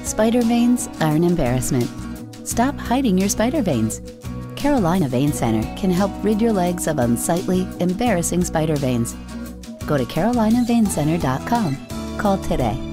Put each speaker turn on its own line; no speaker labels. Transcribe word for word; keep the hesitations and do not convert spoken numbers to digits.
Spider veins are an embarrassment. Stop hiding your spider veins. Carolina Vein Center can help rid your legs of unsightly, embarrassing spider veins. Go to carolina vein center dot com. Call today.